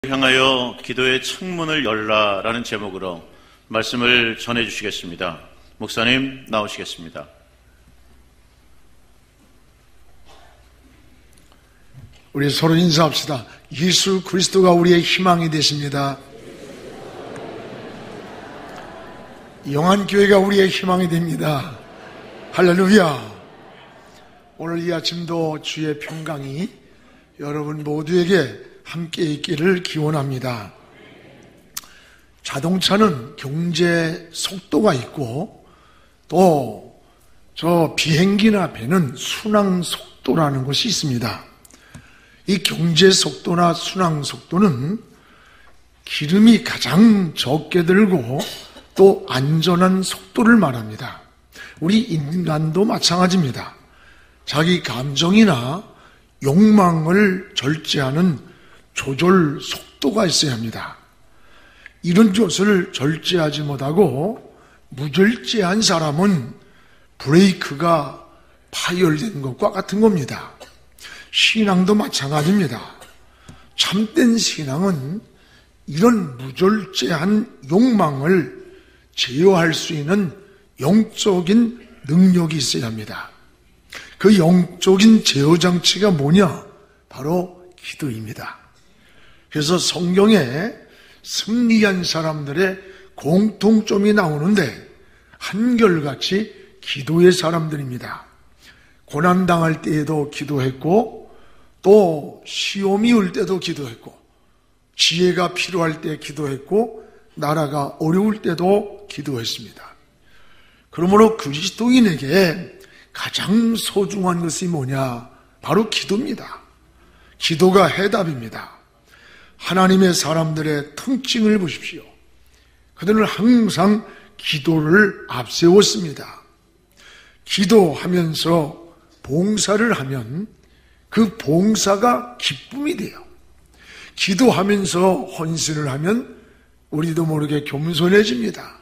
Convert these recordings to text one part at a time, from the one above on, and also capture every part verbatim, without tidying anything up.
향하여 기도의 창문을 열라라는 제목으로 말씀을 전해 주시겠습니다. 목사님 나오시겠습니다. 우리 서로 인사합시다. 예수 그리스도가 우리의 희망이 되십니다. 영안교회가 우리의 희망이 됩니다. 할렐루야. 오늘 이 아침도 주의 평강이 여러분 모두에게 함께 있기를 기원합니다. 자동차는 경제 속도가 있고 또 저 비행기나 배는 순항 속도라는 것이 있습니다. 이 경제 속도나 순항 속도는 기름이 가장 적게 들고 또 안전한 속도를 말합니다. 우리 인간도 마찬가지입니다. 자기 감정이나 욕망을 절제하는 조절 속도가 있어야 합니다. 이런 것을 절제하지 못하고 무절제한 사람은 브레이크가 파열된 것과 같은 겁니다. 신앙도 마찬가지입니다. 참된 신앙은 이런 무절제한 욕망을 제어할 수 있는 영적인 능력이 있어야 합니다. 그 영적인 제어 장치가 뭐냐? 바로 기도입니다. 그래서 성경에 승리한 사람들의 공통점이 나오는데 한결같이 기도의 사람들입니다. 고난당할 때에도 기도했고 또 시험이 올 때도 기도했고 지혜가 필요할 때 기도했고 나라가 어려울 때도 기도했습니다. 그러므로 그리스도인에게 가장 소중한 것이 뭐냐? 바로 기도입니다. 기도가 해답입니다. 하나님의 사람들의 특징을 보십시오. 그들은 항상 기도를 앞세웠습니다. 기도하면서 봉사를 하면 그 봉사가 기쁨이 돼요. 기도하면서 헌신을 하면 우리도 모르게 겸손해집니다.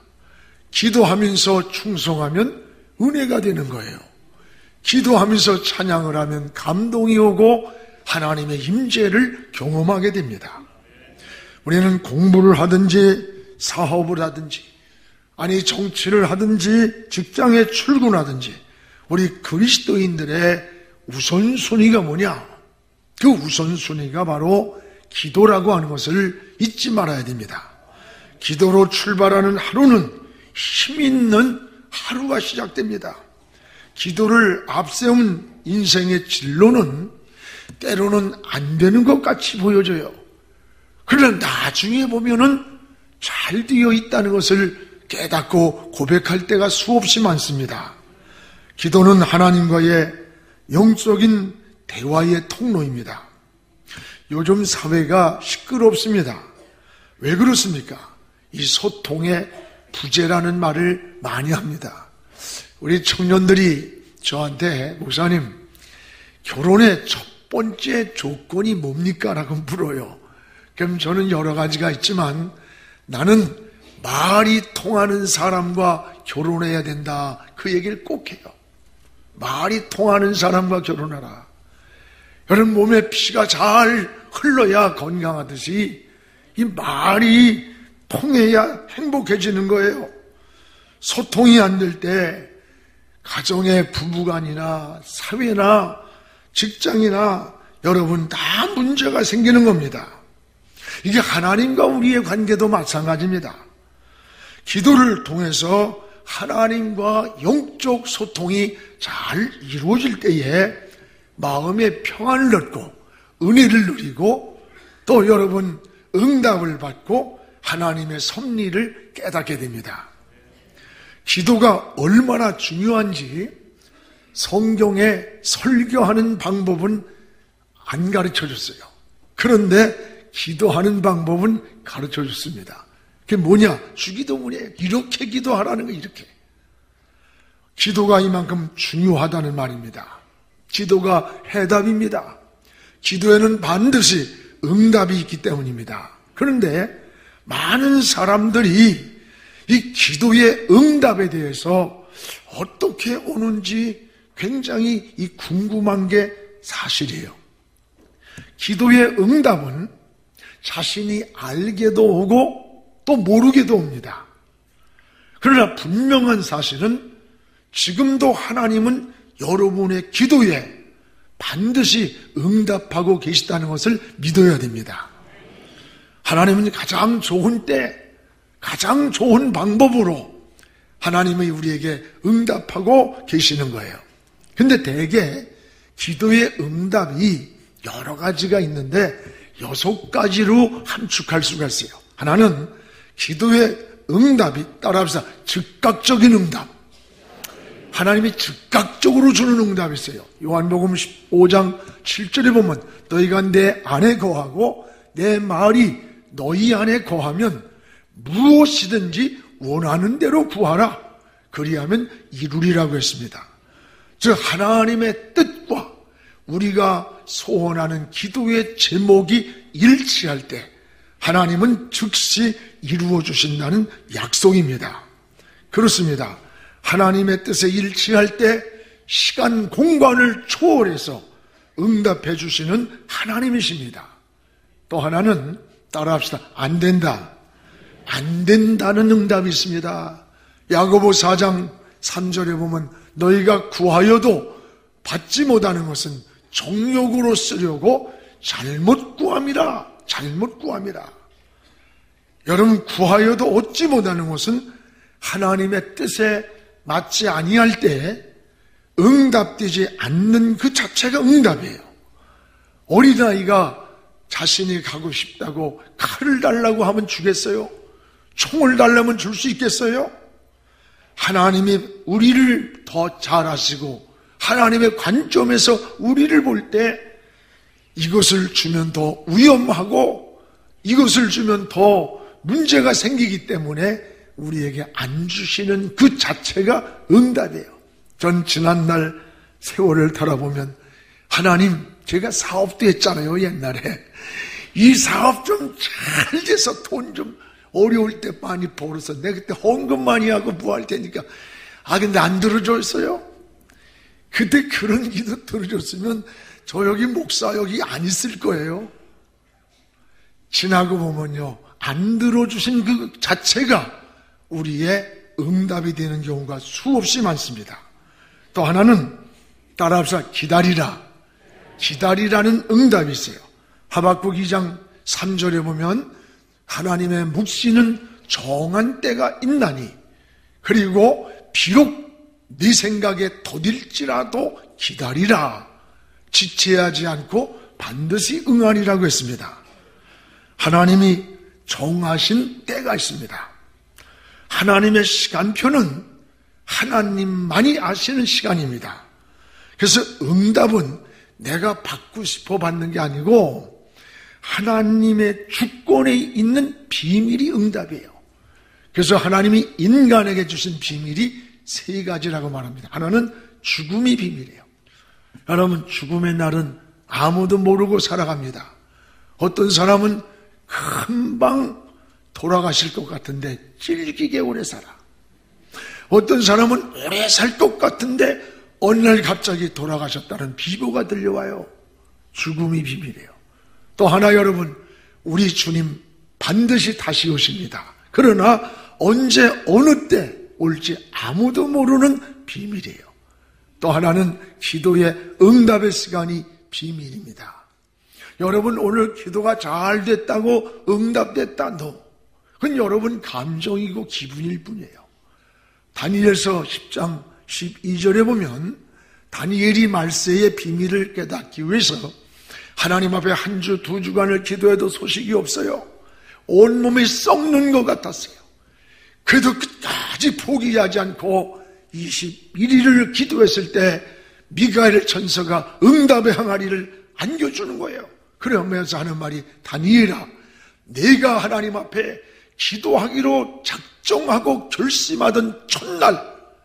기도하면서 충성하면 은혜가 되는 거예요. 기도하면서 찬양을 하면 감동이 오고 하나님의 임재를 경험하게 됩니다. 우리는 공부를 하든지 사업을 하든지 아니 정치를 하든지 직장에 출근하든지 우리 그리스도인들의 우선순위가 뭐냐? 그 우선순위가 바로 기도라고 하는 것을 잊지 말아야 됩니다. 기도로 출발하는 하루는 힘 있는 하루가 시작됩니다. 기도를 앞세운 인생의 진로는 때로는 안 되는 것 같이 보여져요. 그러나 나중에 보면은 잘 되어 있다는 것을 깨닫고 고백할 때가 수없이 많습니다. 기도는 하나님과의 영적인 대화의 통로입니다. 요즘 사회가 시끄럽습니다. 왜 그렇습니까? 이 소통의 부재라는 말을 많이 합니다. 우리 청년들이 저한테 목사님 결혼의 첫 번째 조건이 뭡니까? 라고 물어요. 그럼 저는 여러 가지가 있지만 나는 말이 통하는 사람과 결혼해야 된다. 그 얘기를 꼭 해요. 말이 통하는 사람과 결혼하라. 여러분 몸에 피가 잘 흘러야 건강하듯이 이 말이 통해야 행복해지는 거예요. 소통이 안 될 때 가정의 부부간이나 사회나 직장이나 여러분 다 문제가 생기는 겁니다. 이게 하나님과 우리의 관계도 마찬가지입니다. 기도를 통해서 하나님과 영적 소통이 잘 이루어질 때에 마음의 평안을 얻고 은혜를 누리고 또 여러분 응답을 받고 하나님의 섭리를 깨닫게 됩니다. 기도가 얼마나 중요한지 성경에 설교하는 방법은 안 가르쳐줬어요. 그런데 기도하는 방법은 가르쳐줬습니다. 그게 뭐냐? 주기도문이에요. 이렇게 기도하라는 거 이렇게. 기도가 이만큼 중요하다는 말입니다. 기도가 해답입니다. 기도에는 반드시 응답이 있기 때문입니다. 그런데 많은 사람들이 이 기도의 응답에 대해서 어떻게 오는지 굉장히 이 궁금한 게 사실이에요. 기도의 응답은 자신이 알게도 오고 또 모르게도 옵니다. 그러나 분명한 사실은 지금도 하나님은 여러분의 기도에 반드시 응답하고 계시다는 것을 믿어야 됩니다. 하나님은 가장 좋은 때, 가장 좋은 방법으로 하나님이 우리에게 응답하고 계시는 거예요. 근데 대개 기도의 응답이 여러 가지가 있는데 여섯 가지로 함축할 수가 있어요. 하나는 기도의 응답이, 따라합시다, 즉각적인 응답. 하나님이 즉각적으로 주는 응답이 있어요. 요한복음 십오 장 칠 절에 보면 너희가 내 안에 거하고 내 말이 너희 안에 거하면 무엇이든지 원하는 대로 구하라. 그리하면 이루리라고 했습니다. 즉 하나님의 뜻과 우리가 소원하는 기도의 제목이 일치할 때 하나님은 즉시 이루어 주신다는 약속입니다. 그렇습니다. 하나님의 뜻에 일치할 때 시간, 공간을 초월해서 응답해 주시는 하나님이십니다. 또 하나는 따라합시다. 안 된다. 안 된다는 응답이 있습니다. 야고보 사 장 삼 절에 보면 너희가 구하여도 받지 못하는 것은 정욕으로 쓰려고 잘못 구함이라. 잘못 구함이라. 여러분, 구하여도 얻지 못하는 것은 하나님의 뜻에 맞지 아니할 때 응답되지 않는 그 자체가 응답이에요. 어린아이가 자신이 가고 싶다고 칼을 달라고 하면 주겠어요? 총을 달라면 줄 수 있겠어요? 하나님이 우리를 더 잘 아시고 하나님의 관점에서 우리를 볼 때 이것을 주면 더 위험하고 이것을 주면 더 문제가 생기기 때문에 우리에게 안 주시는 그 자체가 응답이에요. 전 지난날 세월을 돌아보면 하나님, 제가 사업도 했잖아요, 옛날에. 이 사업 좀 잘 돼서 돈 좀 어려울 때 많이 벌어서 내가 그때 헌금 많이 하고 뭐 할 테니까. 아, 근데 안 들어줬어요? 그때 그런 기도 들어줬으면 저 여기 목사 여기 안 있을 거예요. 지나고 보면요, 안 들어주신 그 자체가 우리의 응답이 되는 경우가 수없이 많습니다. 또 하나는 따라합시다. 기다리라. 기다리라는 응답이 있어요. 하박국 이 장 삼 절에 보면 하나님의 묵시는 정한 때가 있나니 그리고 비록 네 생각에 더딜지라도 기다리라. 지체하지 않고 반드시 응하리라고 했습니다. 하나님이 정하신 때가 있습니다. 하나님의 시간표는 하나님만이 아시는 시간입니다. 그래서 응답은 내가 받고 싶어 받는 게 아니고 하나님의 주권에 있는 비밀이 응답이에요. 그래서 하나님이 인간에게 주신 비밀이 세 가지라고 말합니다. 하나는 죽음이 비밀이에요. 여러분, 죽음의 날은 아무도 모르고 살아갑니다. 어떤 사람은 금방 돌아가실 것 같은데 질기게 오래 살아. 어떤 사람은 오래 살 것 같은데 어느 날 갑자기 돌아가셨다는 비보가 들려와요. 죽음이 비밀이에요. 또 하나, 여러분, 우리 주님 반드시 다시 오십니다. 그러나 언제 어느 때 올지 아무도 모르는 비밀이에요. 또 하나는 기도의 응답의 시간이 비밀입니다. 여러분, 오늘 기도가 잘 됐다고 응답됐다, no. 그건 여러분 감정이고 기분일 뿐이에요. 다니엘서 십 장 십이 절에 보면 다니엘이 말세의 비밀을 깨닫기 위해서 하나님 앞에 한 주, 두 주간을 기도해도 소식이 없어요. 온몸이 썩는 것 같았어요. 그래도 끝까지 포기하지 않고 이십일 일을 기도했을 때 미가엘 천사가 응답의 항아리를 안겨주는 거예요. 그러면서 하는 말이, 다니엘아, 내가 하나님 앞에 기도하기로 작정하고 결심하던 첫날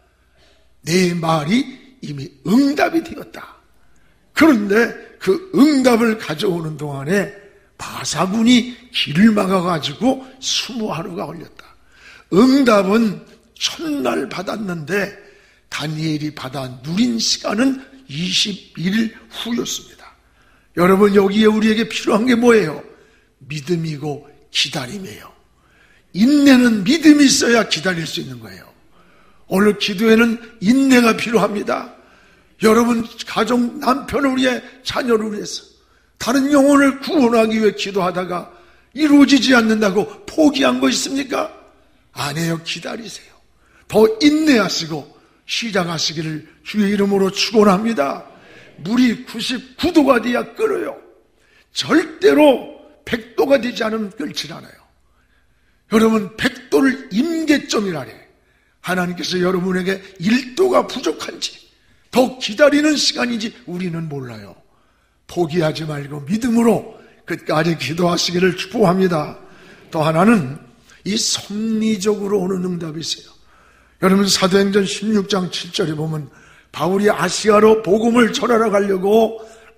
내 말이 이미 응답이 되었다. 그런데 그 응답을 가져오는 동안에 바사군이 길을 막아가지고 스무 하루가 걸렸다. 응답은 첫날 받았는데 다니엘이 받아 누린 시간은 이십일 일 후였습니다. 여러분, 여기에 우리에게 필요한 게 뭐예요? 믿음이고 기다림이에요. 인내는 믿음이 있어야 기다릴 수 있는 거예요. 오늘 기도에는 인내가 필요합니다. 여러분 가족, 남편을 위해, 자녀를 위해서, 다른 영혼을 구원하기 위해 기도하다가 이루어지지 않는다고 포기한 거 있습니까? 아니에요. 기다리세요. 더 인내하시고 시작하시기를 주의 이름으로 축원합니다. 물이 구십구 도가 돼야 끓어요. 절대로 백 도가 되지 않으면 끓질 않아요. 여러분 백 도를 임계점이라래. 하나님께서 여러분에게 일 도가 부족한지, 더 기다리는 시간인지 우리는 몰라요. 포기하지 말고 믿음으로 끝까지 기도하시기를 축복합니다. 또 하나는 이 섭리적으로 오는 응답이 있어요. 여러분 사도행전 십육 장 칠 절에 보면 바울이 아시아로 복음을 전하러 가려고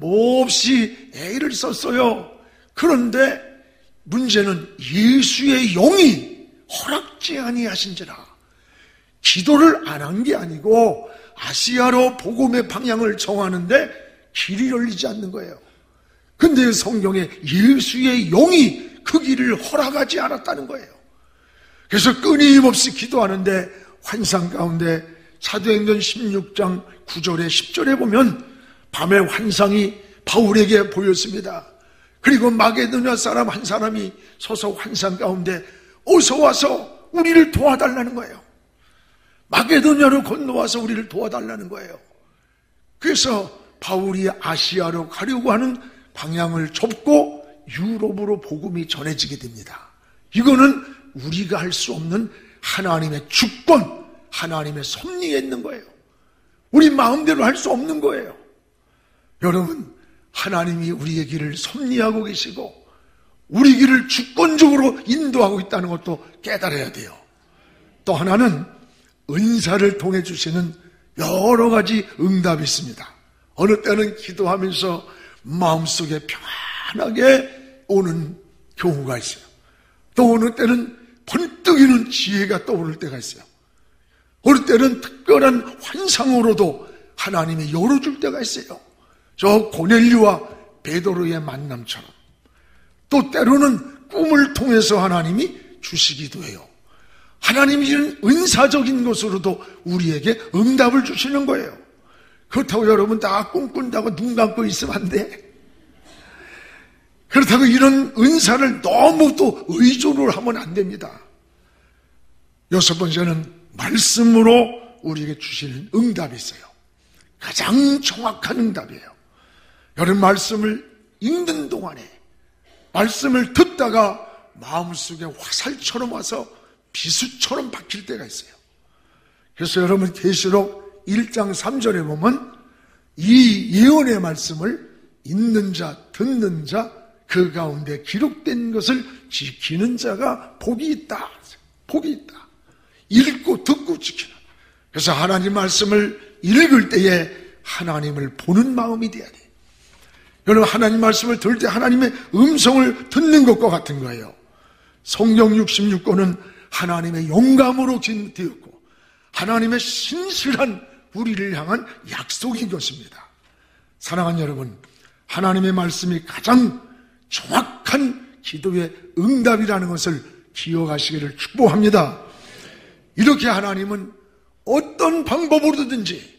몹시 애를 썼어요. 그런데 문제는 예수의 영이 허락지 아니하신지라. 기도를 안 한 게 아니고 아시아로 복음의 방향을 정하는데 길이 열리지 않는 거예요. 근데 성경에 예수의 영이 그 길을 허락하지 않았다는 거예요. 그래서 끊임없이 기도하는데 환상 가운데 사도행전 십육 장 구 절에 십 절에 보면 밤에 환상이 바울에게 보였습니다. 그리고 마게도냐 사람 한 사람이 서서 환상 가운데 어서 와서 우리를 도와달라는 거예요. 마게도냐로 건너와서 우리를 도와달라는 거예요. 그래서 바울이 아시아로 가려고 하는 방향을 접고 유럽으로 복음이 전해지게 됩니다. 이거는 우리가 할 수 없는 하나님의 주권, 하나님의 섭리에 있는 거예요. 우리 마음대로 할 수 없는 거예요. 여러분, 하나님이 우리의 길을 섭리하고 계시고 우리 길을 주권적으로 인도하고 있다는 것도 깨달아야 돼요. 또 하나는 은사를 통해 주시는 여러 가지 응답이 있습니다. 어느 때는 기도하면서 마음속에 평안하게 오는 경우가 있어요. 또 어느 때는 번뜩이는 지혜가 떠오를 때가 있어요. 어느 때는 특별한 환상으로도 하나님이 열어줄 때가 있어요. 저 고넬료와 베드로의 만남처럼. 또 때로는 꿈을 통해서 하나님이 주시기도 해요. 하나님이 이런 은사적인 것으로도 우리에게 응답을 주시는 거예요. 그렇다고 여러분 다 꿈꾼다고 눈 감고 있으면 안 돼. 그렇다고 이런 은사를 너무 또 의존을 하면 안 됩니다. 여섯 번째는 말씀으로 우리에게 주시는 응답이 있어요. 가장 정확한 응답이에요. 여러분 말씀을 읽는 동안에 말씀을 듣다가 마음속에 화살처럼 와서 비수처럼 박힐 때가 있어요. 그래서 여러분 계시록 일 장 삼 절에 보면 이 예언의 말씀을 읽는 자, 듣는 자, 그 가운데 기록된 것을 지키는 자가 복이 있다. 복이 있다. 읽고 듣고 지키는. 그래서 하나님 말씀을 읽을 때에 하나님을 보는 마음이 돼야 돼요. 여러분 하나님 말씀을 들을 때 하나님의 음성을 듣는 것과 같은 거예요. 성경 육십육 권은 하나님의 영감으로 되었고 하나님의 신실한 우리를 향한 약속인 것입니다. 사랑하는 여러분, 하나님의 말씀이 가장 정확한 기도의 응답이라는 것을 기억하시기를 축복합니다. 이렇게 하나님은 어떤 방법으로든지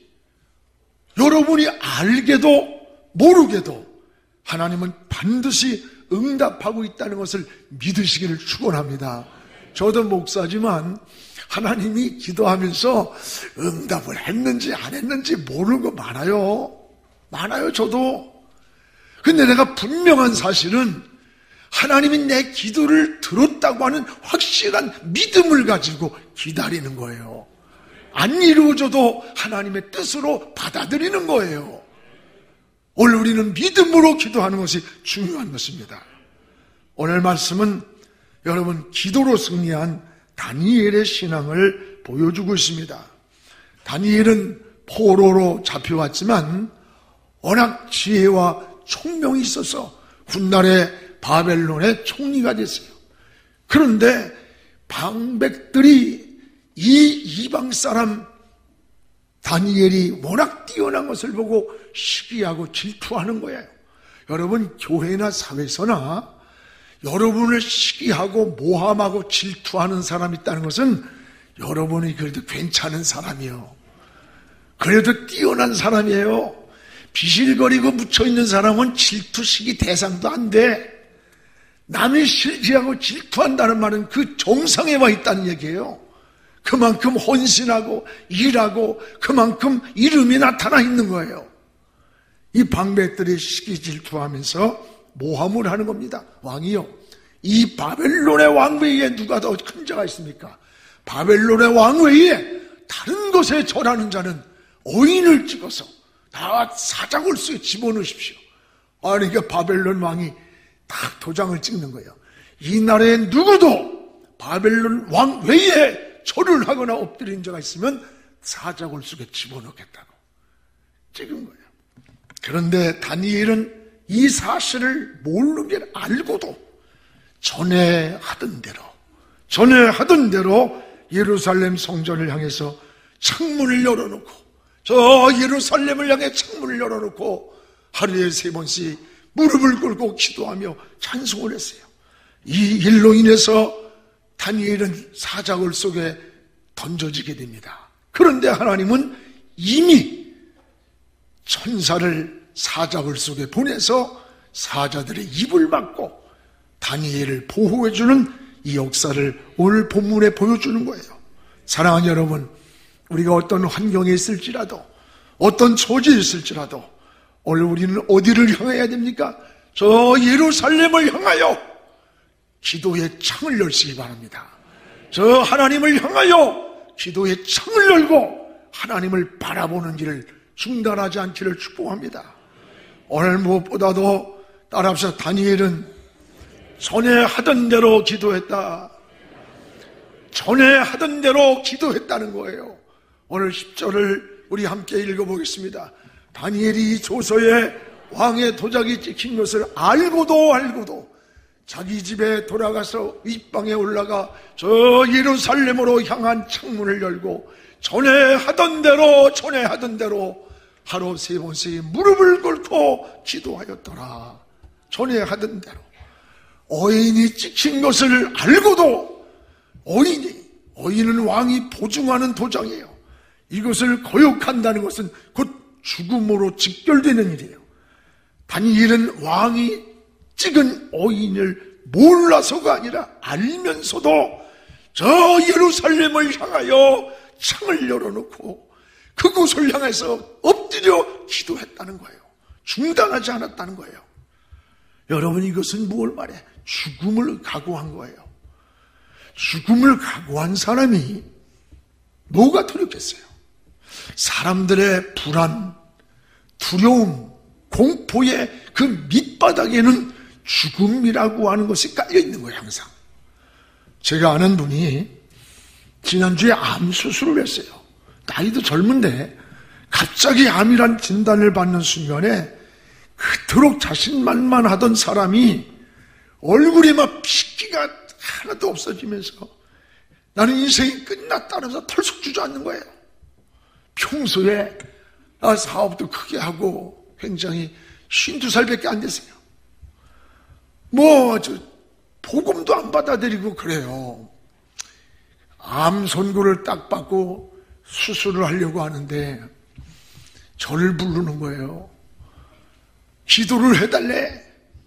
여러분이 알게도 모르게도 하나님은 반드시 응답하고 있다는 것을 믿으시기를 축원합니다. 저도 목사지만 하나님이 기도하면서 응답을 했는지 안 했는지 모르는 거 많아요. 많아요, 저도. 근데 내가 분명한 사실은 하나님이 내 기도를 들었다고 하는 확실한 믿음을 가지고 기다리는 거예요. 안 이루어져도 하나님의 뜻으로 받아들이는 거예요. 오늘 우리는 믿음으로 기도하는 것이 중요한 것입니다. 오늘 말씀은 여러분 기도로 승리한 다니엘의 신앙을 보여주고 있습니다. 다니엘은 포로로 잡혀왔지만 워낙 지혜와 총명이 있어서 훗날에 바벨론의 총리가 됐어요. 그런데 방백들이 이 이방 사람 다니엘이 워낙 뛰어난 것을 보고 시기하고 질투하는 거예요. 여러분 교회나 사회에서나 여러분을 시기하고 모함하고 질투하는 사람이 있다는 것은 여러분이 그래도 괜찮은 사람이요, 그래도 뛰어난 사람이에요. 비실거리고 묻혀있는 사람은 질투시기 대상도 안 돼. 남이 시기하고 질투한다는 말은 그 정상에 와 있다는 얘기예요. 그만큼 헌신하고 일하고 그만큼 이름이 나타나 있는 거예요. 이 방백들이 시기 질투하면서 모함을 하는 겁니다. 왕이요, 이 바벨론의 왕 외에 누가 더 큰 자가 있습니까? 바벨론의 왕 외에 다른 것에 절하는 자는 어인을 찍어서 다 사자굴수에 집어넣으십시오. 아니, 그러니까 바벨론 왕이 딱 도장을 찍는 거예요. 이 나라에 누구도 바벨론 왕 외에 절을 하거나 엎드린 자가 있으면 사자굴수에 집어넣겠다고 찍은 거예요. 그런데 다니엘은 이 사실을 모르게 알고도 전에 하던 대로 전에 하던 대로 예루살렘 성전을 향해서 창문을 열어놓고, 저 예루살렘을 향해 창문을 열어놓고 하루에 세 번씩 무릎을 꿇고 기도하며 찬송을 했어요. 이 일로 인해서 다니엘은 사자굴 속에 던져지게 됩니다. 그런데 하나님은 이미 천사를 사자굴 속에 보내서 사자들의 입을 막고 다니엘을 보호해주는 이 역사를 오늘 본문에 보여주는 거예요. 사랑하는 여러분, 우리가 어떤 환경에 있을지라도, 어떤 처지에 있을지라도 오늘 우리는 어디를 향해야 됩니까? 저 예루살렘을 향하여 기도의 창을 열시기 바랍니다. 저 하나님을 향하여 기도의 창을 열고 하나님을 바라보는 일을 중단하지 않기를 축복합니다. 오늘 무엇보다도 따라합시다. 다니엘은 전에 하던 대로 기도했다. 전에 하던 대로 기도했다는 거예요. 오늘 십 절을 우리 함께 읽어보겠습니다. 다니엘이 이 조서에 왕의 도장이 찍힌 것을 알고도 알고도 자기 집에 돌아가서 윗방에 올라가 저 예루살렘으로 향한 창문을 열고 전에 하던 대로 전에 하던 대로 하루 세 번씩 무릎을 꿇고 기도하였더라. 전에 하던 대로. 어인이 찍힌 것을 알고도, 어인이 어인은 왕이 보증하는 도장이에요. 이것을 거역한다는 것은 곧 죽음으로 직결되는 일이에요. 다니엘은 왕이 찍은 어인을 몰라서가 아니라 알면서도 저 예루살렘을 향하여 창을 열어놓고 그곳을 향해서 엎드려 기도했다는 거예요. 중단하지 않았다는 거예요. 여러분, 이것은 무엇을 말해? 죽음을 각오한 거예요. 죽음을 각오한 사람이 뭐가 두렵겠어요? 사람들의 불안, 두려움, 공포의 그 밑바닥에는 죽음이라고 하는 것이 깔려 있는 거예요, 항상. 제가 아는 분이 지난주에 암 수술을 했어요. 나이도 젊은데 갑자기 암이란 진단을 받는 순간에 그토록 자신만만하던 사람이 얼굴에 막 핏기가 하나도 없어지면서 나는 인생이 끝났다면서 털썩 주저앉는 거예요. 평소에 사업도 크게 하고 굉장히 쉰두 살밖에 안 됐어요. 뭐, 저, 복음도 안 받아들이고 그래요. 암 선고를 딱 받고 수술을 하려고 하는데 저를 부르는 거예요. 기도를 해달래.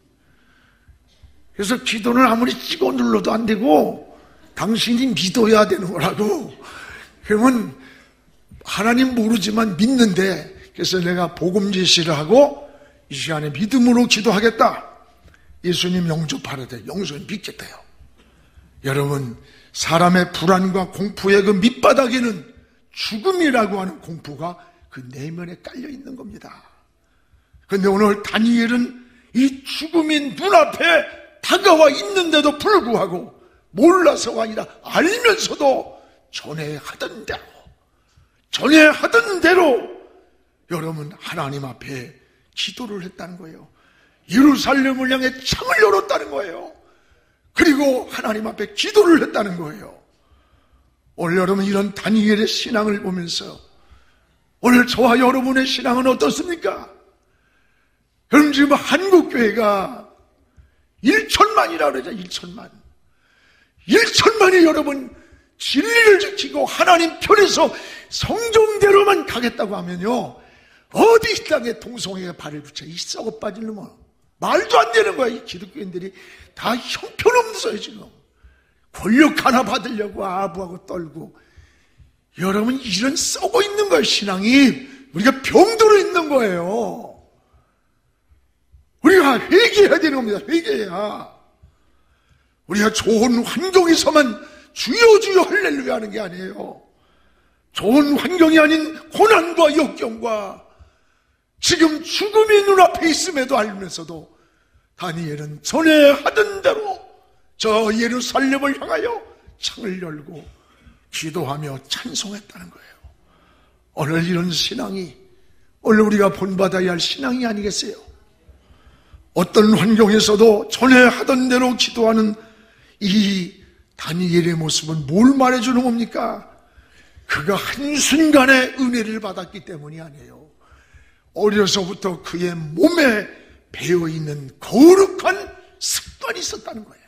그래서 기도는 아무리 찍어 눌러도 안 되고 당신이 믿어야 되는 거라고. 그러면 하나님 모르지만 믿는데, 그래서 내가 복음 제시를 하고 이 시간에 믿음으로 기도하겠다. 예수님 영접하려대. 영접을 믿겠대요. 여러분, 사람의 불안과 공포의 그 밑바닥에는 죽음이라고 하는 공포가 그 내면에 깔려 있는 겁니다. 그런데 오늘 다니엘은 이 죽음이 눈앞에 다가와 있는데도 불구하고 몰라서가 아니라 알면서도 전에 하던 대로 전에 하던 대로 여러분 하나님 앞에 기도를 했다는 거예요. 예루살렘을 향해 창을 열었다는 거예요. 그리고 하나님 앞에 기도를 했다는 거예요. 오늘 여러분 이런 다니엘의 신앙을 보면서 오늘 저와 여러분의 신앙은 어떻습니까? 여러분 지금 한국교회가 일천만이라 그러죠. 일천만. 일천만이 여러분 진리를 지키고 하나님 편에서 성정대로만 가겠다고 하면요, 어디 이 땅에 동성애에 발을 붙여 이 썩어 빠질 놈은 말도 안 되는 거야. 이 기독교인들이 다 형편없어요. 지금 권력 하나 받으려고 아부하고 떨고. 여러분, 이런 썩어 있는 거예요. 신앙이 우리가 병들어 있는 거예요. 우리가 회개해야 되는 겁니다. 회개해야. 우리가 좋은 환경에서만 주여 주여 할렐루야 하는 게 아니에요. 좋은 환경이 아닌 고난과 역경과 지금 죽음이 눈앞에 있음에도 알면서도 다니엘은 전에 하던 대로 저 예루살렘을 향하여 창을 열고 기도하며 찬송했다는 거예요. 오늘 이런 신앙이 오늘 우리가 본받아야 할 신앙이 아니겠어요? 어떤 환경에서도 전에 하던 대로 기도하는 이 다니엘의 모습은 뭘 말해주는 겁니까? 그가 한순간에 은혜를 받았기 때문이 아니에요. 어려서부터 그의 몸에 배어있는 거룩한 습관이 있었다는 거예요.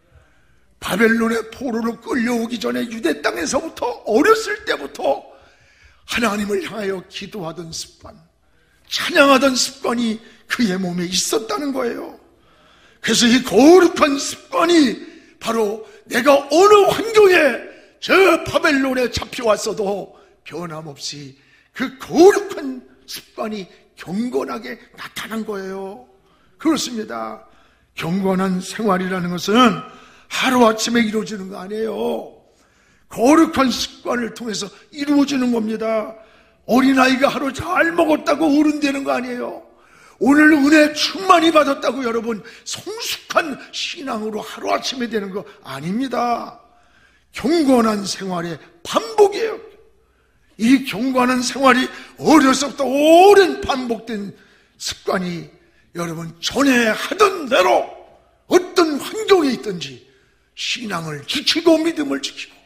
바벨론의 포로로 끌려오기 전에 유대 땅에서부터 어렸을 때부터 하나님을 향하여 기도하던 습관, 찬양하던 습관이 그의 몸에 있었다는 거예요. 그래서 이 거룩한 습관이 바로 내가 어느 환경에 저 바벨론에 잡혀왔어도 변함없이 그 거룩한 습관이 경건하게 나타난 거예요. 그렇습니다. 경건한 생활이라는 것은 하루아침에 이루어지는 거 아니에요. 거룩한 습관을 통해서 이루어지는 겁니다. 어린아이가 하루 잘 먹었다고 어른 되는 거 아니에요. 오늘 은혜 충만히 받았다고 여러분 성숙한 신앙으로 하루아침에 되는 거 아닙니다. 경건한 생활의 반복이에요. 이 경건한 생활이 어려서부터 오랜 반복된 습관이 여러분 전에 하던 대로 어떤 환경에 있든지 신앙을 지키고 믿음을 지키고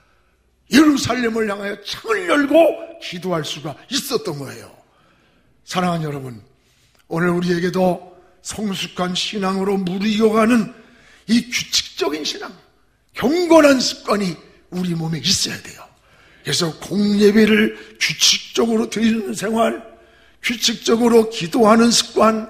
예루살렘을 향하여 창을 열고 기도할 수가 있었던 거예요. 사랑하는 여러분, 오늘 우리에게도 성숙한 신앙으로 무르익어가는 이 규칙적인 신앙, 경건한 습관이 우리 몸에 있어야 돼요. 그래서 공예배를 규칙적으로 드리는 생활, 규칙적으로 기도하는 습관,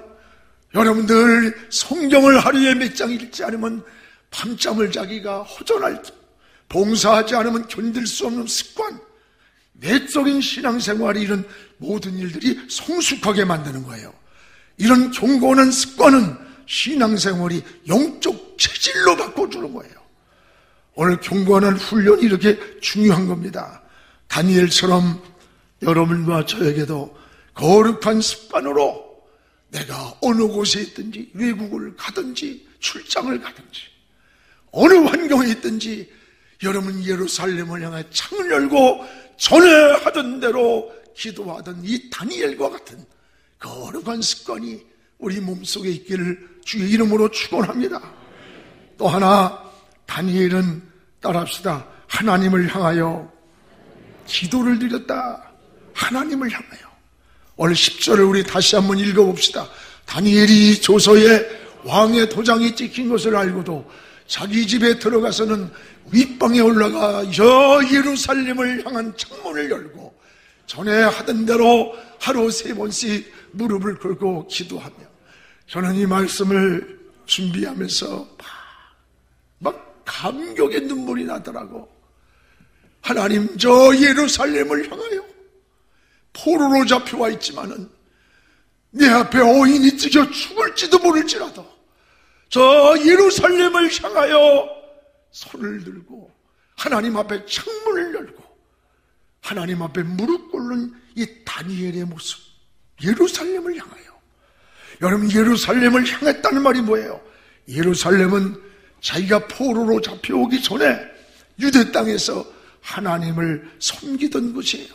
여러분들 성경을 하루에 몇 장 읽지 않으면 밤잠을 자기가 허전할 때, 봉사하지 않으면 견딜 수 없는 습관, 내적인 신앙생활이 이런 모든 일들이 성숙하게 만드는 거예요. 이런 경건한 습관은 신앙생활이 영적 체질로 바꿔주는 거예요. 오늘 경건한 훈련이 이렇게 중요한 겁니다. 다니엘처럼 여러분과 저에게도 거룩한 습관으로 내가 어느 곳에 있든지 외국을 가든지 출장을 가든지 어느 환경에 있든지 여러분 예루살렘을 향해 창을 열고 전에 하던 대로 기도하던 이 다니엘과 같은 거룩한 습관이 우리 몸속에 있기를 주의 이름으로 축원합니다. 또 하나 다니엘은 따라합시다. 하나님을 향하여 기도를 드렸다. 하나님을 향하여. 오늘 십 절을 우리 다시 한번 읽어봅시다. 다니엘이 조서에 왕의 도장이 찍힌 것을 알고도 자기 집에 들어가서는 윗방에 올라가 저 예루살렘을 향한 창문을 열고 전에 하던 대로 하루 세 번씩 무릎을 꿇고 기도하며, 저는 이 말씀을 준비하면서 막 감격의 눈물이 나더라고. 하나님, 저 예루살렘을 향하여 포로로 잡혀와 있지만은 내 앞에 어인이 찢어 죽을지도 모를지라도 저 예루살렘을 향하여 손을 들고 하나님 앞에 창문을 열고 하나님 앞에 무릎 꿇는 이 다니엘의 모습, 예루살렘을 향하여. 여러분, 예루살렘을 향했다는 말이 뭐예요? 예루살렘은 자기가 포로로 잡혀오기 전에 유대 땅에서 하나님을 섬기던 곳이에요.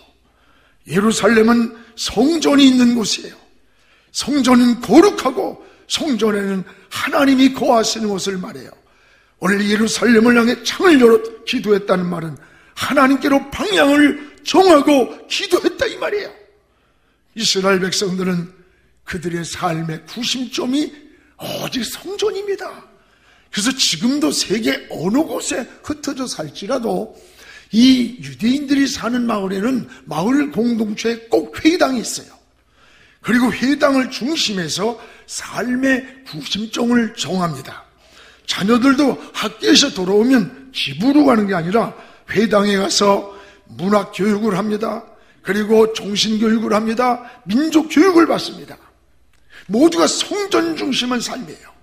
예루살렘은 성전이 있는 곳이에요. 성전은 거룩하고 성전에는 하나님이 거하시는 곳을 말해요. 오늘 예루살렘을 향해 창을 열어 기도했다는 말은 하나님께로 방향을 정하고 기도했다 이 말이에요. 이스라엘 백성들은 그들의 삶의 구심점이 오직 성전입니다. 그래서 지금도 세계 어느 곳에 흩어져 살지라도 이 유대인들이 사는 마을에는 마을 공동체에 꼭 회당이 있어요. 그리고 회당을 중심해서 삶의 구심점을 정합니다. 자녀들도 학교에서 돌아오면 집으로 가는 게 아니라 회당에 가서 문학 교육을 합니다. 그리고 종신교육을 합니다. 민족교육을 받습니다. 모두가 성전 중심한 삶이에요.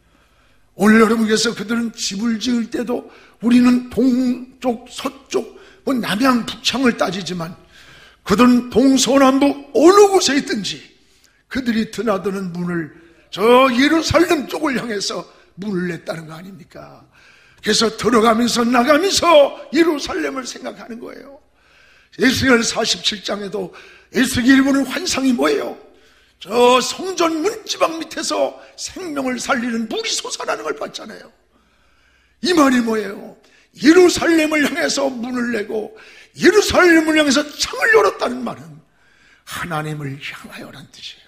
오늘 여러분께서 그들은 집을 지을 때도 우리는 동쪽, 서쪽, 뭐 남양, 북창을 따지지만 그들은 동서남북 어느 곳에 있든지 그들이 드나드는 문을 저 예루살렘 쪽을 향해서 문을 냈다는 거 아닙니까? 그래서 들어가면서 나가면서 예루살렘을 생각하는 거예요. 에스겔 사십칠 장에도 에스겔이 보는 환상이 뭐예요? 저 성전 문지방 밑에서 생명을 살리는 물이 솟아나는 걸 봤잖아요. 이 말이 뭐예요? 예루살렘을 향해서 문을 내고 예루살렘을 향해서 창을 열었다는 말은 하나님을 향하여란 뜻이에요.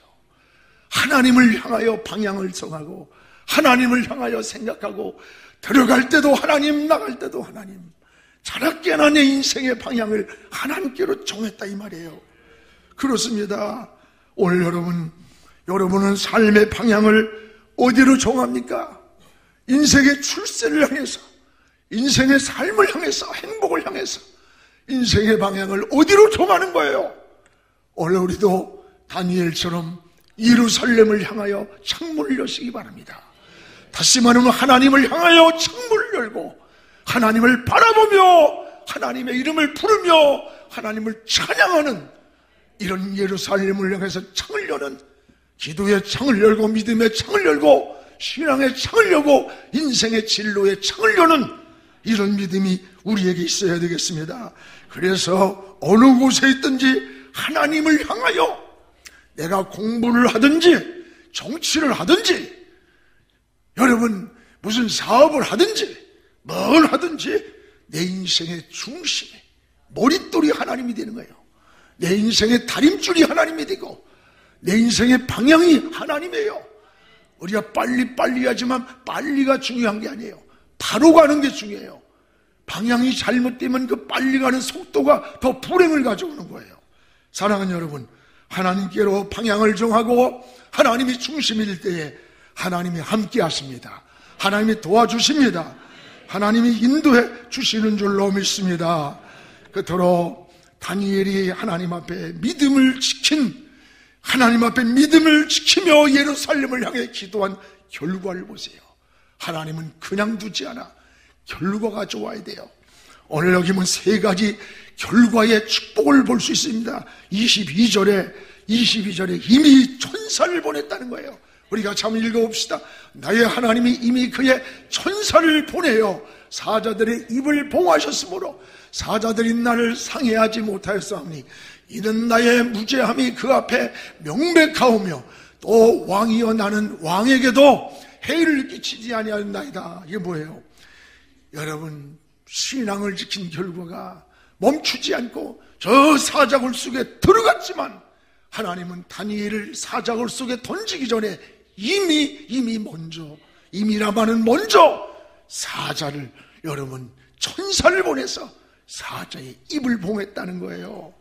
하나님을 향하여 방향을 정하고 하나님을 향하여 생각하고 들어갈 때도 하나님, 나갈 때도 하나님, 자라깨나 내 인생의 방향을 하나님께로 정했다 이 말이에요. 그렇습니다. 오늘 여러분, 여러분은 삶의 방향을 어디로 정합니까? 인생의 출세를 향해서, 인생의 삶을 향해서, 행복을 향해서 인생의 방향을 어디로 정하는 거예요? 오늘 우리도 다니엘처럼 예루살렘을 향하여 창문을 여시기 바랍니다. 다시 말하면 하나님을 향하여 창문을 열고 하나님을 바라보며 하나님의 이름을 부르며 하나님을 찬양하는 이런 예루살렘을 향해서 창을 여는, 기도의 창을 열고 믿음의 창을 열고 신앙의 창을 열고 인생의 진로의 창을 여는 이런 믿음이 우리에게 있어야 되겠습니다. 그래서 어느 곳에 있든지 하나님을 향하여 내가 공부를 하든지 정치를 하든지 여러분 무슨 사업을 하든지 뭘 하든지 내 인생의 중심에 머릿돌이 하나님이 되는 거예요. 내 인생의 다림줄이 하나님이 되고 내 인생의 방향이 하나님이에요. 우리가 빨리빨리 하지만 빨리가 중요한 게 아니에요. 바로 가는 게 중요해요. 방향이 잘못되면 그 빨리 가는 속도가 더 불행을 가져오는 거예요. 사랑하는 여러분, 하나님께로 방향을 정하고 하나님이 중심일 때에 하나님이 함께 하십니다. 하나님이 도와주십니다. 하나님이 인도해 주시는 줄로 믿습니다. 그토록 다니엘이 하나님 앞에 믿음을 지킨, 하나님 앞에 믿음을 지키며 예루살렘을 향해 기도한 결과를 보세요. 하나님은 그냥 두지 않아. 결과가 좋아야 돼요. 오늘 여기 보면 세 가지 결과의 축복을 볼 수 있습니다. 이십이 절에 이십이 절에 이미 천사를 보냈다는 거예요. 우리가 참 읽어봅시다. 나의 하나님이 이미 그의 천사를 보내어 사자들의 입을 봉하셨으므로 사자들이 나를 상해하지 못하였사오니 이는 나의 무죄함이 그 앞에 명백하오며 또 왕이여 나는 왕에게도 해를 끼치지 아니하였나이다. 이게 뭐예요? 여러분, 신앙을 지킨 결과가 멈추지 않고 저 사자굴 속에 들어갔지만 하나님은 다니엘을 사자굴 속에 던지기 전에 이미 이미 먼저 이미라마는 먼저 사자를, 여러분, 천사를 보내서 사자의 입을 봉했다는 거예요.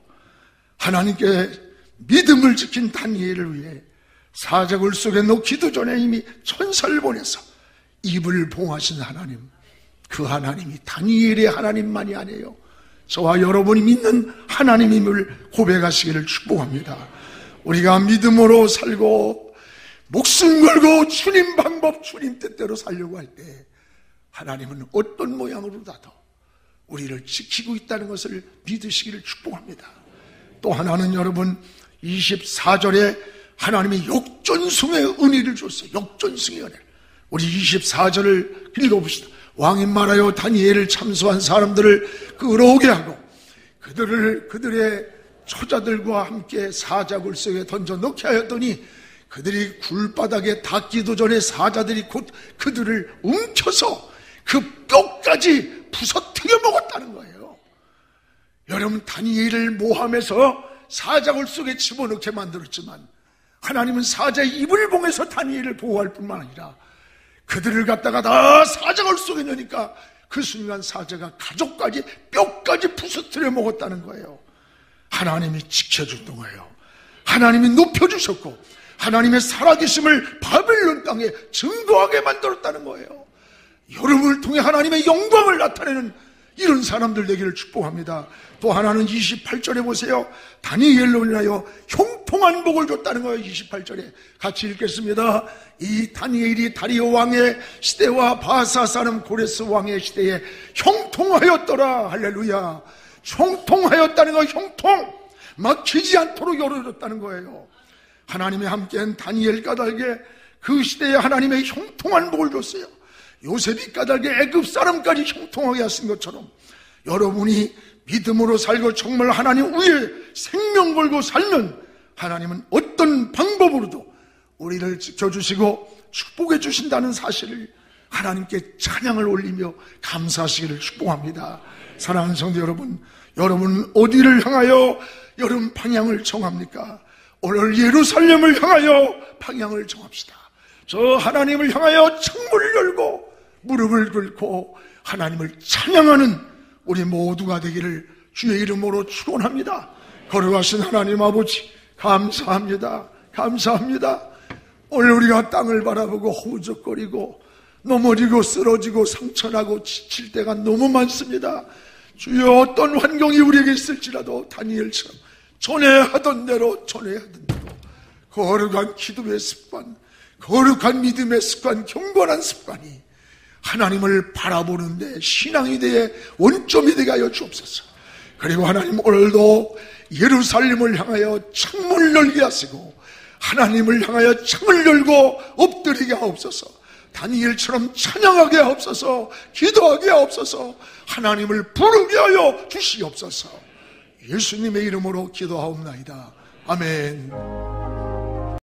하나님께 믿음을 지킨 다니엘을 위해 사자굴 속에 넣기도 전에 이미 천사를 보내서 입을 봉하신 하나님, 그 하나님이 다니엘의 하나님만이 아니에요. 저와 여러분이 믿는 하나님임을 고백하시기를 축복합니다. 우리가 믿음으로 살고 목숨 걸고 주님 방법, 주님 뜻대로 살려고 할 때 하나님은 어떤 모양으로라도 우리를 지키고 있다는 것을 믿으시기를 축복합니다. 또 하나는 여러분, 이십사 절에 하나님이 역전승의 은혜를 줬어요. 역전승의 은혜. 우리 이십사 절을 읽어봅시다. 왕이 말하여 다니엘을 참소한 사람들을 끌어오게 하고 그들을 그들의 처자들과 함께 사자굴 속에 던져 넣게 하였더니 그들이 굴바닥에 닿기도 전에 사자들이 곧 그들을 움켜서 그 뼈까지 부서뜨려 먹었다는 거예요. 여러분, 다니엘을 모함해서 사자굴 속에 집어넣게 만들었지만 하나님은 사자의 입을 봉해서 다니엘을 보호할 뿐만 아니라 그들을 갖다가 다 사자굴 속에 넣으니까 그 순간 사자가 가족까지 뼈까지 부서뜨려 먹었다는 거예요. 하나님이 지켜줬던 거예요. 하나님이 높여주셨고 하나님의 살아계심을 바벨론 땅에 증거하게 만들었다는 거예요. 여러분을 통해 하나님의 영광을 나타내는 이런 사람들 되기를 축복합니다. 또 하나는 이십팔 절에 보세요. 다니엘로 인하여 형통한 복을 줬다는 거예요. 이십팔 절에 같이 읽겠습니다. 이 다니엘이 다리오 왕의 시대와 바사 사람 고레스 왕의 시대에 형통하였더라. 할렐루야. 형통하였다는 거, 형통. 막히지 않도록 열어줬다는 거예요. 하나님의 함께한 다니엘 까닭에 그 시대에 하나님의 형통한 복을 줬어요. 요셉이 까닭에 애굽 사람까지 형통하게 하신 것처럼 여러분이 믿음으로 살고 정말 하나님 위에 생명 걸고 살면 하나님은 어떤 방법으로도 우리를 지켜주시고 축복해 주신다는 사실을 하나님께 찬양을 올리며 감사하시기를 축복합니다. 사랑하는 성도 여러분, 여러분은 어디를 향하여 여러분 방향을 정합니까? 오늘 예루살렘을 향하여 방향을 정합시다. 저 하나님을 향하여 창문을 열고 무릎을 꿇고 하나님을 찬양하는 우리 모두가 되기를 주의 이름으로 축원합니다. 거룩하신 하나님 아버지 감사합니다. 감사합니다. 오늘 우리가 땅을 바라보고 허우적거리고 넘어지고 쓰러지고 상처나고 지칠 때가 너무 많습니다. 주여 어떤 환경이 우리에게 있을지라도 다니엘처럼 전에 하던 대로 전에 하던 대로 거룩한 기도의 습관, 거룩한 믿음의 습관, 경건한 습관이 하나님을 바라보는데 신앙이 되어 원점이 되게 하여 주옵소서. 그리고 하나님 오늘도 예루살렘을 향하여 창문을 열게 하시고 하나님을 향하여 창을 열고 엎드리게 하옵소서. 다니엘처럼 찬양하게 하옵소서. 기도하게 하옵소서. 하나님을 부르게 하여 주시옵소서. 예수님의 이름으로 기도하옵나이다. 아멘.